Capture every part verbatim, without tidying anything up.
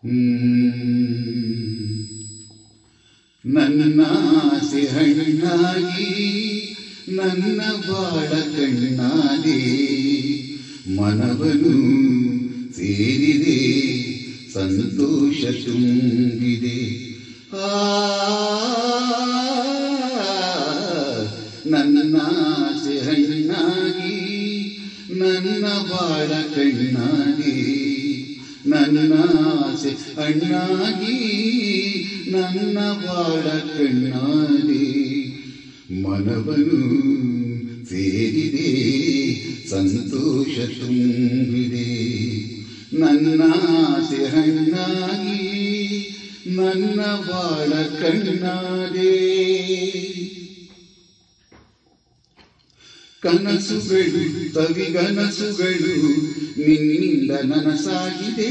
ನನ್ನಾಸೆ ಹಣ್ಣಾಗಿ ನನ್ನ ಬಾಳ ಕಣ್ಣಾದೆ ಮನವನು ಸೇರಿದೆ ಸಂತೋಷ ತುಂಬಿದೆ. ಆ ನನ್ನಾಸೆ ಹಣ್ಣಾಗಿ ನನ್ನ ಬಾಳ ಕಣ್ಣಾದೆ ನನ್ನಾಸೆ ಹಣ್ಣಾಗಿ ನನ್ನ ಬಾಳ ಕಣ್ಣಾದೆ ಮನವನು ಸೇರಿದೆ ಸಂತೋಷ ತುಂಬಿದೆ. ನನ್ನಾಸೆ ಹಣ್ಣಾಗಿ ನನ್ನ ಬಾಳ ಕಣ್ಣಾದೆ ಕನಸುಗಳು ಕವಿಗನಸುಗಳು ನಿನ್ನಿಂದ ನನಸಾಗಿದೆ.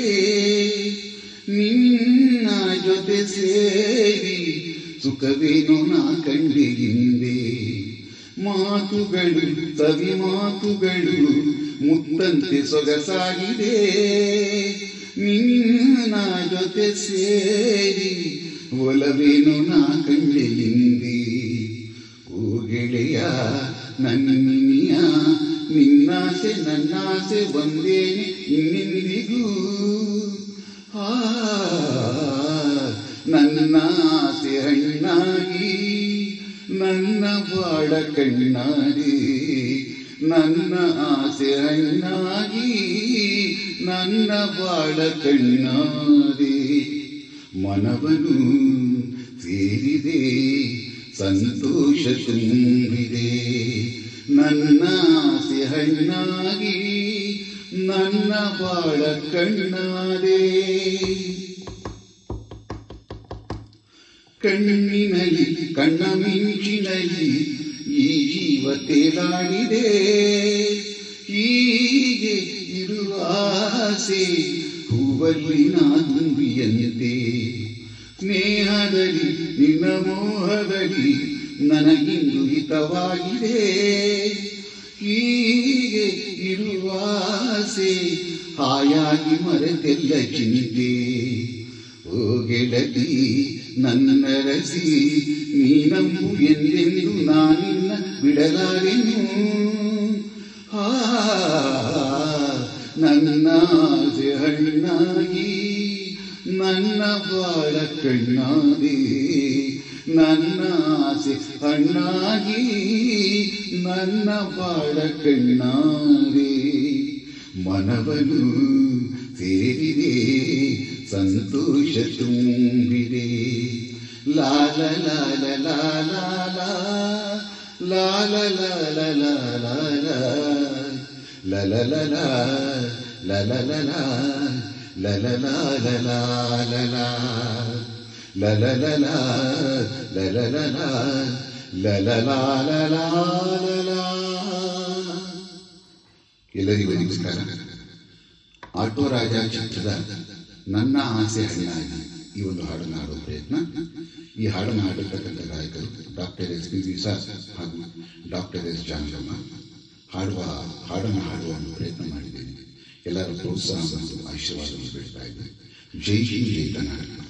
ನಿನ್ನ ಜೊತೆ ಸೇರಿ ಸುಖವೇನೋ ನಾ ಕಂಡೆ ಹಿಂದೆ. ಮಾತುಗಳು ಸವಿ ಮಾತುಗಳು ಮುತ್ತಂತೆ ಸೊಗಸಾಗಿದೆ. ನಿನ್ನ ಜೊತೆ ಸೇರಿ ಒಲವೇನೋ ನಾ ಕಂಡೆ ಹಿಂದೆ. ಓ ಗೆಳೆಯ ನನ್ನಿನಿಯ ನಿನ್ನಾಸೆ ನನ್ನಾಸೆ ಒಂದೇನೆ ಇನ್ನೆಂದಿಗೂ. ಆ ನನ್ನಾಸೆ ಹಣ್ಣಾಗಿ ನನ್ನ ಬಾಳ ಕಣ್ಣಾದೆ ನನ್ನ ಆಸೆ ಹಣ್ಣಾಗಿ ನನ್ನ ಬಾಳ ಕಣ್ಣಾದೆ ಮನವನು ಸೇರಿದೆ ಸಂತೋಷ ತುಂಬಿದೆ. ನನ್ನಾಸೆ ಹಣ್ಣಾಗಿ ನನ್ನ ಬಾಳ ಕಣ್ಣಾದೆ ಕಣ್ಣಿನಲ್ಲಿ ಕಣ್ಣ ಮಿಂಚಿನಲ್ಲಿ ಈ ಜೀವ ತೇಲಾಡಿದೆ. ಹೀಗೆ ಇರುವ ಆಸೆ ಹೂವಲ್ಲಿ ನಾ ತುಂಬಿಯಂತೆ. ಸ್ನೇಹದಲ್ಲಿ ನಿನ್ನ ಮೋಹದಲ್ಲಿ ನನಗಿಂದು ಹಿತವಾಗಿದೆ. ಹೀಗೆ ಇರುವ ಆಸೆ ಹಾಯಾಗಿ ಮರೆತೆಲ್ಲ ಚಿಂತೆ. ಓ ಗೆಳತಿ ನನ್ನ ರಸಿ ನೀನಂಬು ಎಂದೆಂದು ನಾನಿನ್ನ ಬಿಡಲಾರೆನು. ಆ ನನ್ನಾಸೆ ಹಣ್ಣಾಗಿ ನನ್ನ ಬಾಳ ಕಣ್ಣಾದೆ ನನ್ನ ಆಸೆ ಹಣ್ಣಾಗಿ ನನ್ನ ಬಾಳ ಕಣ್ಣಾದೆ ಮನವನು ಸೇರಿದೆ ಸಂತೋಷ ತುಂಬಿದೆ. ಲಾಲ ಲಾಲ ಲಾಲ ಲಾಲ ಲಾಲ ಲಾಲ ಲಾಲ ಲಾಲ ಲಾಲ ಲಾಲ ಎಲ್ಲರಿಗೂ ನಮಸ್ಕಾರ. ಆಟೋ ರಾಜ ಚಿತ್ರದ ನನ್ನ ಆಸೆ ಹಣ್ಣಾಗಿ ಈ ಒಂದು ಹಾಡನ್ನು ಹಾಡುವ ಪ್ರಯತ್ನ. ಈ ಹಾಡನ್ನು ಹಾಡಿರ್ತಕ್ಕಂಥ ಗಾಯಕರು ಡಾಕ್ಟರ್ ಎಸ್ ಪಿ ವಿಸಾ ಹಾಗೂ ಡಾಕ್ಟರ್ ಎಸ್ ಜಾನಕಮ್ಮ. ಹಾಡುವ ಹಾಡನ್ನು ಹಾಡುವ ಒಂದು ಪ್ರಯತ್ನ ಮಾಡಿದ್ದೇನೆ. ಎಲ್ಲರ ಪ್ರೋತ್ಸಾಹ ಮತ್ತು ಆಶೀರ್ವಾದವನ್ನು ಬೇಡ್ತಾ ಇದ್ದೇನೆ. ಜೈ ಹಿಂದ್, ಜೈ ಕರ್ನಾಟಕ.